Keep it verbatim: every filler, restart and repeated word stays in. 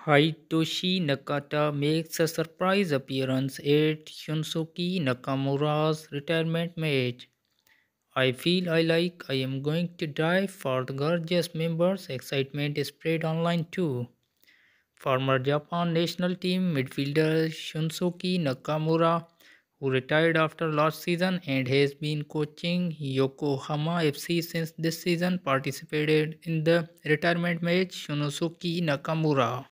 Hitoshi Nakata makes a surprise appearance at Shunsuke Nakamura's retirement match. I feel I like I am going to die for the gorgeous members. Excitement is spread online too. Former Japan national team midfielder Shunsuke Nakamura, who retired after last season and has been coaching Yokohama F C since this season, participated in the retirement match. Shunsuke Nakamura